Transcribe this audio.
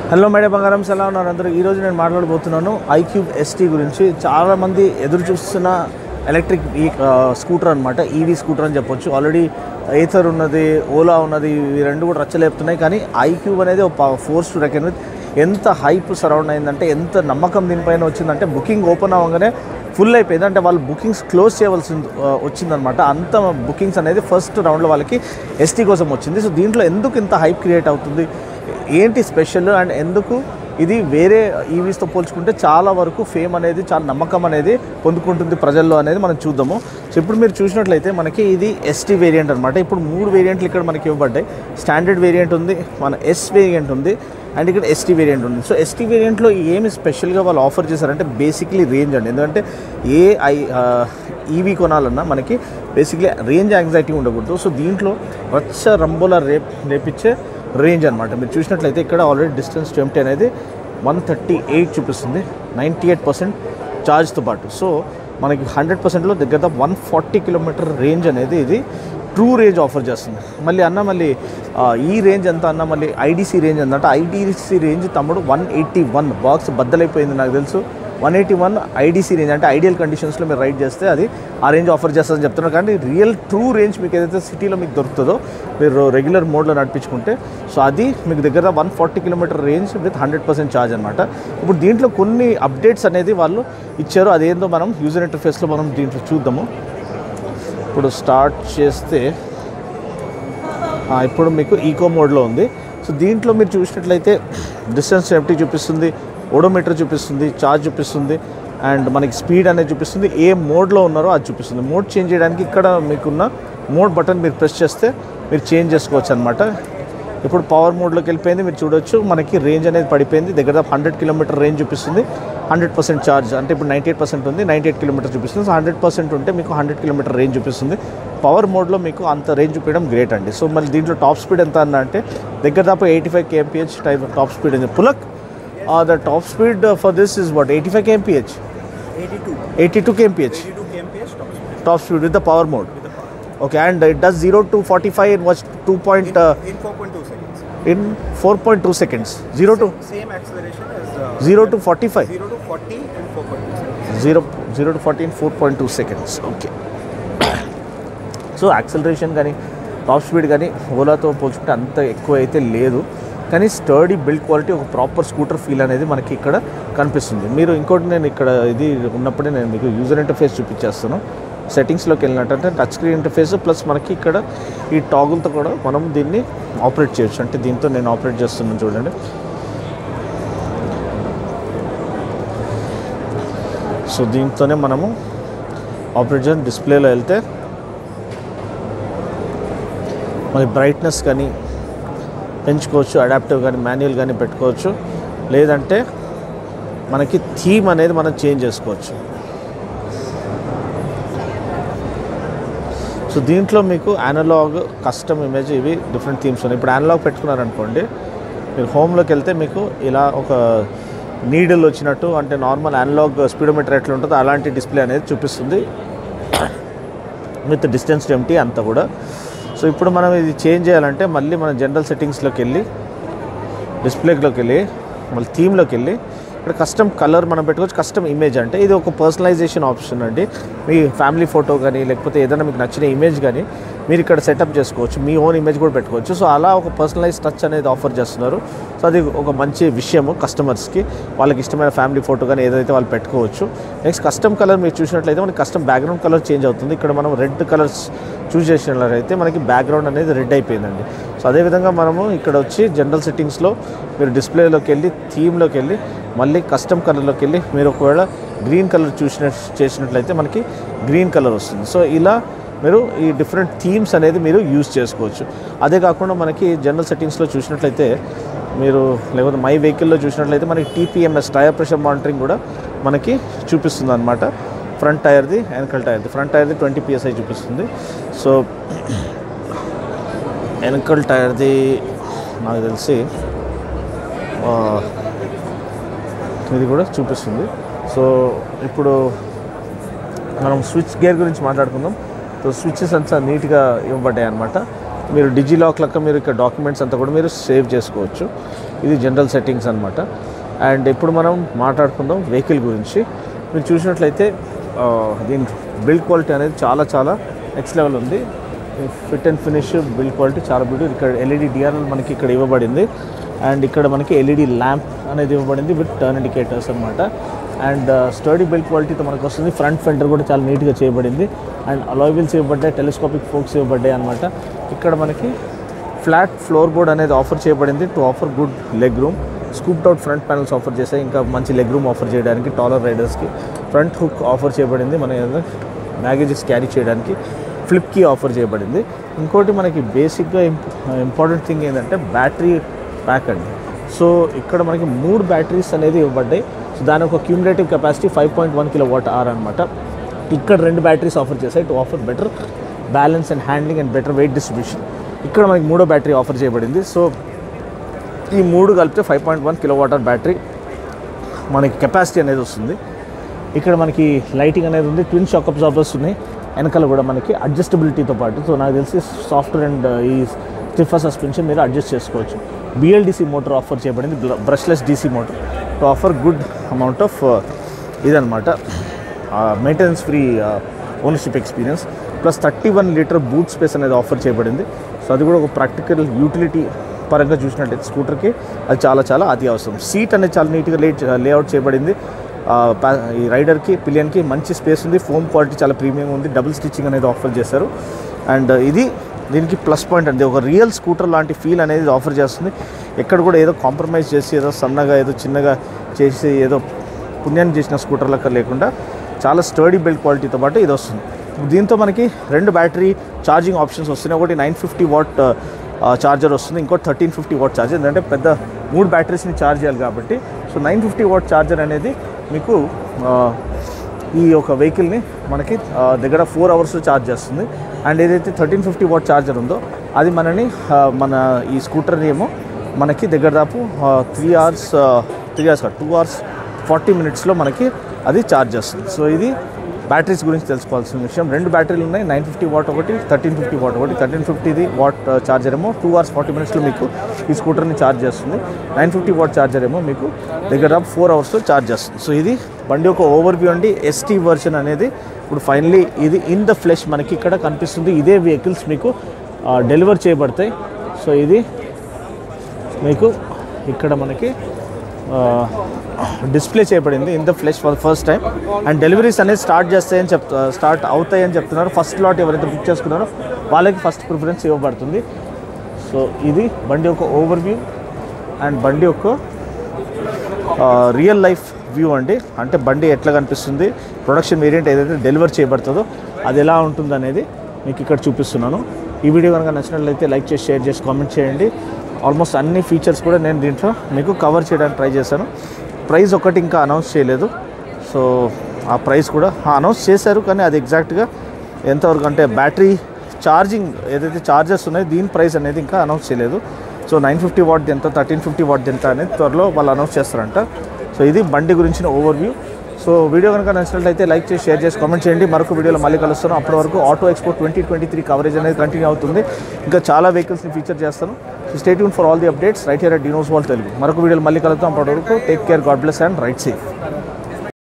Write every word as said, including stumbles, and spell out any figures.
Hello madam బంగారం ఎలా ఉన్నారు అందరూ. ఈరోజు నేను మాట్లాడబోతున్నాను iQube ఎస్టీ గురించి. చాలామంది ఎదురు చూస్తున్న ఎలక్ట్రిక్ ఈ స్కూటర్ అనమాట, ఈవీ స్కూటర్ అని చెప్పొచ్చు. ఆల్రెడీ ఏథర్ ఉన్నది, ఓలా ఉన్నది, ఇవి రెండు కూడా రచ్చలేపుతున్నాయి. కానీ iQube అనేది ఒక ఫోర్స్ టు రెకన్ విత్. ఎంత హైప్ సరౌండ్ అయిందంటే, ఎంత నమ్మకం దీనిపైన వచ్చిందంటే, బుకింగ్ ఓపెన్ అవ్వగానే ఫుల్ అయిపోయింది. అంటే వాళ్ళు బుకింగ్స్ క్లోజ్ చేయవలసి వచ్చిందనమాట. అంత బుకింగ్స్ అనేది ఫస్ట్ రౌండ్లో వాళ్ళకి ఎస్టీ కోసం వచ్చింది. సో దీంట్లో ఎందుకు ఇంత హైప్ క్రియేట్ అవుతుంది, ఏంటి స్పెషల్, అండ్ ఎందుకు ఇది వేరే ఈవీస్తో పోల్చుకుంటే చాలా వరకు ఫేమ్ అనేది, చాలా నమ్మకం అనేది పొందుకుంటుంది ప్రజల్లో అనేది మనం చూద్దాము. సో ఇప్పుడు మీరు చూసినట్లయితే మనకి ఇది ఎస్టీ వేరియంట్ అనమాట. ఇప్పుడు మూడు వేరియంట్లు ఇక్కడ మనకి ఇవ్వబడ్డాయి. స్టాండర్డ్ వేరియంట్ ఉంది, మన ఎస్ వేరియంట్ ఉంది, అండ్ ఇక్కడ ఎస్టీ వేరియంట్ ఉంది. సో ఎస్టీ వేరియంట్లో ఏమి స్పెషల్గా వాళ్ళు ఆఫర్ చేశారంటే బేసిక్లీ రేంజ్ అండి. ఎందుకంటే ఏ ఐ ఈవీ కొనాలన్నా మనకి బేసిక్లీ రేంజ్ యాంగ్జైటీ ఉండకూడదు. సో దీంట్లో రచ్చ రంబోలా రేప్ రేపించే రేంజ్ అనమాట. మీరు చూసినట్లయితే ఇక్కడ ఆల్రెడీ డిస్టెన్స్ టు ఎంటీ అనేది వన్ థర్టీ ఎయిట్ చూపిస్తుంది, నైంటీ ఎయిట్ పర్సెంట్ ఛార్జ్తో పాటు. సో మనకి హండ్రెడ్ పర్సెంట్లో దగ్గర వన్ ఫార్టీ కిలోమీటర్ రేంజ్ అనేది ఇది ట్రూ రేంజ్ ఆఫర్ చేస్తుంది. మళ్ళీ అన్న మళ్ళీ ఈ రేంజ్ ఎంత అన్న మళ్ళీ ఐడీసీ రేంజ్ ఎంత అంటే, ఐడీసీ రేంజ్ తమ్ముడు వన్ ఎయిటీ వన్ బాక్స్ బద్దలైపోయింది నాకు తెలుసు. One eighty one IDC range అంటే ఐడియల్ కండిషన్స్లో మీరు రైడ్ చేస్తే అది ఆ రేంజ్ ఆఫర్ చేస్తుందని చెప్తున్నారు. కానీ రియల్ ట్రూ రేంజ్ మీకు ఏదైతే సిటీలో మీకు దొరుకుతుందో మీరు రెగ్యులర్ మోడ్లో నడిపించుకుంటే, సో అది మీకు దగ్గర one forty kilometer range with hundred percent charge అనమాట. ఇప్పుడు దీంట్లో కొన్ని అప్డేట్స్ అనేది వాళ్ళు ఇచ్చారు. అదేందో మనం యూజర్ ఇంటర్ఫేస్లో మనం దీంట్లో చూద్దాము. ఇప్పుడు స్టార్ట్ చేస్తే ఇప్పుడు మీకు ఈకో మోడ్లో ఉంది. సో దీంట్లో మీరు చూసినట్లయితే డిస్టెన్స్ సేఫ్టీ చూపిస్తుంది, ఓడోమీటర్ చూపిస్తుంది, ఛార్జ్ చూపిస్తుంది, అండ్ మనకి స్పీడ్ అనేది చూపిస్తుంది. ఏ మోడ్లో ఉన్నారో అది చూపిస్తుంది. మోడ్ చేంజ్ చేయడానికి ఇక్కడ మీకున్న మోడ్ బటన్ మీరు ప్రెస్ చేస్తే మీరు చేంజ్ చేసుకోవచ్చు అనమాట. ఇప్పుడు పవర్ మోడ్లోకి వెళ్ళిపోయింది. మీరు చూడొచ్చు మనకి రేంజ్ అనేది పడిపోయింది. దగ్గర హండ్రెడ్ కిలోమీటర్ రేంజ్ చూపిస్తుంది, హండ్రెడ్ పర్సెంట్ ఛార్జ్. అంటే ఇప్పుడు నైంటీ ఎయిట్ పర్సెంట్ ఉంది, నైంటీ ఎయిట్ కిలోమీటర్ చూపిస్తుంది. సో హండ్రెడ్ పర్సెంట్ ఉంటే మీకు హండ్రెడ్ కిలోమీటర్ రేంజ్ చూపిస్తుంది. పవర్ మోడ్లో మీకు అంత రేంజ్ చూపించడం గ్రేట్ అండి. సో మళ్ళీ దీంట్లో టాప్ స్పీడ్ ఎంత అన్న అంటే దగ్గర దాపు eighty five KMPH type top speed ఉంది. Pulak the top speed for this is what eighty five KMPH eighty two KMPH top speed with the power mode. Okay, and it does zero to forty-five in what two point uh, in four point two seconds. In four point two seconds. Zero to same acceleration as uh, zero to forty-five. Zero to forty in four point two seconds. Zero zero to forty in four point two seconds. Okay. So acceleration కానీ top speed కానీ ఓలాతో పోల్చుకుంటే అంత ఎక్కువ అయితే లేదు. కానీ sturdy build quality, ఒక ప్రాపర్ స్కూటర్ ఫీల్ అనేది మనకి ఇక్కడ కనిపిస్తుంది. మీరు ఇంకోటి నేను ఇక్కడ ఇది ఉన్నప్పుడే నేను మీకు యూజర్ ఇంటర్ఫేస్ చూపించేస్తాను. సెట్టింగ్స్లోకి వెళ్ళినట్టంటే టచ్ స్క్రీన్ ఇంటర్ఫేస్ ప్లస్ మనకి ఇక్కడ ఈ టాగుల్తో కూడా మనం దీన్ని ఆపరేట్ చేయొచ్చు. అంటే దీంతో నేను ఆపరేట్ చేస్తున్నాను చూడండి. సో దీంతోనే మనము ఆపరేట్ చేసి డిస్ప్లేలో వెళ్తే మరి బ్రైట్నెస్ కానీ పెంచుకోవచ్చు, అడాప్టివ్ కానీ మాన్యువల్ కానీ పెట్టుకోవచ్చు. లేదంటే మనకి థీమ్ అనేది మనం చేంజ్ చేసుకోవచ్చు. సో దీంట్లో మీకు అనలాగ్, కస్టమ్ ఇమేజ్, ఇవి డిఫరెంట్ థీమ్స్ ఉన్నాయి. ఇప్పుడు అనలాగ్ పెట్టుకున్నారనుకోండి, మీరు హోమ్లోకి వెళ్తే మీకు ఇలా ఒక నీడిల్ వచ్చినట్టు, అంటే నార్మల్ అనలాగ్ స్పీడోమీటర్ ఎట్లా ఉంటుందో అలాంటి డిస్ప్లే అనేది చూపిస్తుంది విత్ డిస్టెన్స్ ఎంటీ అంతా కూడా. సో ఇప్పుడు మనం ఇది చేంజ్ చేయాలంటే మళ్ళీ మన జనరల్ సెట్టింగ్స్లోకి వెళ్ళి డిస్ప్లేలోకి వెళ్ళి మళ్ళీ థీమ్లోకి వెళ్ళి ఇక్కడ కస్టమ్ కలర్ మనం పెట్టుకోవచ్చు. కస్టమ్ ఇమేజ్ అంటే ఇది ఒక పర్సనలైజేషన్ ఆప్షన్ అండి. మీ ఫ్యామిలీ ఫోటో కానీ లేకపోతే ఏదైనా మీకు నచ్చిన ఇమేజ్ కానీ మీరు ఇక్కడ సెటప్ చేసుకోవచ్చు. మీ ఓన్ ఇమేజ్ కూడా పెట్టుకోవచ్చు. సో అలా ఒక పర్సనలైజ్ టచ్ అనేది ఆఫర్ చేస్తున్నారు. సో అది ఒక మంచి విషయము కస్టమర్స్కి. వాళ్ళకి ఇష్టమైన ఫ్యామిలీ ఫోటో కానీ ఏదైతే వాళ్ళు పెట్టుకోవచ్చు. నెక్స్ట్ కస్టమ్ కలర్ మీరు చూసినట్లయితే మనకి కస్టమ్ బ్యాక్గ్రౌండ్ కలర్ చేంజ్ అవుతుంది. ఇక్కడ మనం రెడ్ కలర్స్ చూస్ చేసినట్లయితే మనకి బ్యాక్గ్రౌండ్ అనేది రెడ్ అయిపోయిందండి. సో అదేవిధంగా మనము ఇక్కడ వచ్చి జనరల్ సెట్టింగ్స్లో మీరు డిస్ప్లేలోకి వెళ్ళి థీమ్లోకి వెళ్ళి మళ్ళీ కస్టమ్ కలర్లోకి వెళ్ళి మీరు ఒకవేళ గ్రీన్ కలర్ చూసిన చేసినట్లయితే మనకి గ్రీన్ కలర్ వస్తుంది. సో ఇలా మీరు ఈ డిఫరెంట్ థీమ్స్ అనేది మీరు యూజ్ చేసుకోవచ్చు. అదే కాకుండా మనకి జనరల్ సెట్టింగ్స్లో చూసినట్లయితే మీరు లేకపోతే మై వెహికల్లో చూసినట్లయితే మనకి టీపీఎంఎస్ టైర్ ప్రెషర్ మానిటరింగ్ కూడా మనకి చూపిస్తుంది అనమాట. ఫ్రంట్ టైర్ది, వెనకల్ టైర్ది. ఫ్రంట్ టైర్ది ట్వంటీ పిఎస్ఐ చూపిస్తుంది. సో వెనకల్ టైర్ది నాకు తెలిసి ఇది కూడా చూపిస్తుంది. సో ఇప్పుడు మనం స్విచ్ గేర్ గురించి మాట్లాడుకుందాం. సో స్విచ్చెస్ అంతా నీట్గా ఇవ్వబడ్డాయి అనమాట. మీరు డిజిలాక్ లెక్క మీరు ఇక్కడ డాక్యుమెంట్స్ అంతా కూడా మీరు సేవ్ చేసుకోవచ్చు. ఇది జనరల్ సెట్టింగ్స్ అనమాట. అండ్ ఇప్పుడు మనం మాట్లాడుకుందాం వెహికల్ గురించి. మీరు చూసినట్లయితే దీని బిల్డ్ క్వాలిటీ అనేది చాలా చాలా నెక్స్ట్ లెవెల్ ఉంది. Fit and finish build quality చాలా బ్యూటీ. ఇక్కడ ఎల్ఈడి డిఆర్ఎల్ మనకి ఇక్కడ ఇవ్వబడింది. అండ్ ఇక్కడ మనకి ఎల్ఈడి ల్యాంప్ అనేది ఇవ్వబడింది విత్ టర్న్ ఇండికేటర్స్ అనమాట. అండ్ స్టర్డీ బిల్డ్ క్వాలిటీతో మనకు వస్తుంది. ఫ్రంట్ ఫెండర్ కూడా చాలా నీట్గా చేయబడింది. అండ్ అలాయ్ వీల్స్ ఇవ్వబడ్డాయి, టెలిస్కోపిక్ ఫోక్స్ ఇవ్వబడ్డాయి అనమాట. ఇక్కడ మనకి ఫ్లాట్ ఫ్లోర్ బోర్డ్ అనేది ఆఫర్ చేయబడింది to offer good leg room. Scooped out front panels offer చేస్తాయి, ఇంకా మంచి లెగ్ రూమ్ ఆఫర్ చేయడానికి టాలర్ రైడర్స్కి. ఫ్రంట్ హుక్ ఆఫర్ చేయబడింది, మన బ్యాగేజెస్ క్యారీ చేయడానికి. ఫ్లిప్ కీ ఆఫర్ చేయబడింది. ఇంకోటి మనకి బేసిక్గా ఇంపార్టెంట్ థింగ్ ఏంటంటే బ్యాటరీ ప్యాక్ అండి. సో ఇక్కడ మనకి మూడు బ్యాటరీస్ అనేది ఇవ్వబడ్డాయి. సో దాని ఒక cumulative capacity five point one kilowatt hour అనమాట. ఇక్కడ రెండు బ్యాటరీస్ ఆఫర్ చేశాయి to offer better balance and handling and better weight distribution. ఇక్కడ మనకి మూడో బ్యాటరీ ఆఫర్ చేయబడింది. సో ఈ మూడు కలిపితే five point one kilowatt hour battery మనకి కెపాసిటీ అనేది వస్తుంది. ఇక్కడ మనకి లైటింగ్ అనేది ఉంది. ట్విన్ షాక్ అబ్జార్బర్స్ ఉన్నాయి వెనకాల కూడా మనకి అడ్జస్టబిలిటీతో పాటు. సో నాకు తెలిసి సాఫ్ట్వేర్ అండ్ ఈ స్టిఫర్ సస్పెన్షన్ మీరు అడ్జస్ట్ చేసుకోవచ్చు. బిఎల్డిసి మోటార్ ఆఫర్ చేయబడింది, brushless DC motor to offer good amount of ఇదనమాట maintenance free ownership experience. Plus thirty one liter boot space అనేది ఆఫర్ చేయబడింది. సో అది కూడా ఒక ప్రాక్టికల్ యూటిలిటీ పరంగా చూసినట్టయితే స్కూటర్కి అది చాలా చాలా అతి అవసరం. సీట్ అనేది చాలా నీట్గా లే లేఅవుట్ చేయబడింది. ఈ రైడర్కి పిలియన్కి మంచి స్పేస్ ఉంది. ఫోమ్ క్వాలిటీ చాలా ప్రీమియం ఉంది. డబుల్ స్టిచ్చింగ్ అనేది ఆఫర్ చేశారు. అండ్ ఇది దీనికి ప్లస్ పాయింట్ అండి. ఒక రియల్ స్కూటర్ లాంటి ఫీల్ అనేది ఆఫర్ చేస్తుంది. ఎక్కడ కూడా ఏదో కాంప్రమైజ్ చేసి ఏదో సన్నగా ఏదో చిన్నగా చేసి ఏదో పుణ్యాన్ని చేసిన స్కూటర్ లెక్క లేకుండా చాలా స్టర్డీ బిల్డ్ క్వాలిటీతో పాటు ఇది వస్తుంది. దీంతో మనకి రెండు బ్యాటరీ ఛార్జింగ్ ఆప్షన్స్ వస్తున్నాయి. ఒకటి నైన్ ఫిఫ్టీ వాట్ ఛార్జర్ వస్తుంది, ఇంకోటి థర్టీన్ ఫిఫ్టీ వాట్ ఛార్జర్. ఎందుకంటే పెద్ద మూడు బ్యాటరీస్ని ఛార్జ్ చేయాలి కాబట్టి. So nine fifty watt charger అనేది మీకు ఈ ఒక వెహికల్ని మనకి దగ్గర ఫోర్ అవర్స్లో ఛార్జ్ చేస్తుంది. అండ్ ఏదైతే థర్టీన్ ఫిఫ్టీ వాట్ ఛార్జర్ ఉందో అది మనని మన ఈ స్కూటర్ని ఏమో మనకి దగ్గర దాపు three hours three hours two hours forty మినిట్స్లో మనకి అది ఛార్జ్ చేస్తుంది. సో ఇది బ్యాటరీస్ గురించి తెలుసుకోవాల్సిన విషయం. రెండు బ్యాటరీలు ఉన్నాయి, నైన్ ఫిఫ్టీ వాట్ ఒకటి, థర్టీన్ ఫిఫ్టీ వాట్ ఒకటి. థర్టీన్ ఫిఫ్టీది వాట్ ఛార్జర్ ఏమో టూ అవర్స్ ఫార్టీ మినిట్స్లో మీకు ఈ స్కూటర్ని ఛార్జ్ చేస్తుంది. నైన్ ఫిఫ్టీ వాట్ ఛార్జర్ ఏమో మీకు దగ్గర ఫోర్ అవర్స్లో ఛార్జ్ చేస్తుంది. సో ఇది బండి ఒక ఓవర్ వ్యూ అండి. ఎస్టీ వర్షన్ అనేది ఇప్పుడు ఫైనలీ ఇది ఇన్ ద ఫ్లెష్ మనకి ఇక్కడ కనిపిస్తుంది. ఇదే వెహికల్స్ మీకు డెలివర్ చేయబడతాయి. సో ఇది మీకు ఇక్కడ మనకి డిస్ప్లే చేయబడింది in the flesh for first time. And deliveries అనేది స్టార్ట్ చేస్తాయని చెప్తా స్టార్ట్ అవుతాయని చెప్తున్నారు. ఫస్ట్ లాట్ ఎవరైతే బుక్ చేసుకున్నారో వాళ్ళకి ఫస్ట్ ప్రిఫరెన్స్ ఇవ్వబడుతుంది. సో ఇది బండి యొక్క ఓవర్ వ్యూ అండ్ బండి యొక్క రియల్ లైఫ్ వ్యూ అండి. అంటే బండి ఎట్లా కనిపిస్తుంది, ప్రొడక్షన్ వేరియంట్ ఏదైతే డెలివర్ చేయబడుతుందో అది ఎలా ఉంటుంది అనేది మీకు ఇక్కడ చూపిస్తున్నాను. ఈ వీడియో కనుక నచ్చినట్లయితే లైక్ చేసి షేర్ చేసి కామెంట్ చేయండి. ఆల్మోస్ట్ అన్ని ఫీచర్స్ కూడా నేను దీంట్లో మీకు కవర్ చేయడానికి ట్రై చేశాను. ప్రైస్ ఒకటి ఇంకా అనౌన్స్ చేయలేదు. సో ఆ ప్రైస్ కూడా అనౌన్స్ చేశారు, కానీ అది ఎగ్జాక్ట్గా ఎంతవరకు అంటే బ్యాటరీ ఛార్జింగ్ ఏదైతే ఛార్జర్స్ ఉన్నాయో దీని ప్రైస్ అనేది ఇంకా అనౌన్స్ చేయలేదు. సో నైన్ ఫిఫ్టీ వాట్ ఎంత, థర్టీన్ ఫిఫ్టీ వాట్ ఎంత అనేది త్వరలో వాళ్ళు అనౌన్స్ చేస్తారంట. సో ఇది బండి గురించిన ఓవర్ వ్యూ. సో వీడియో కనుక నచ్చినట్లయితే లైక్ చేసి షేర్ చేసి కామెంట్ చేయండి. మరొక వీడియోలో మళ్ళీ కలుస్తాను. అప్పటి వరకు auto expo twenty twenty three coverage అనేది కంటిన్యూ అవుతుంది. ఇంకా చాలా వెహికల్స్ని ఫీచర్ చేస్తాను. So stay tune for all the updates right here at Dino's wall Telugu. మరొక వీడియోలో మళ్ళీ కలుద్దాం. అప్పటి వరకు take care, god bless and ride safe.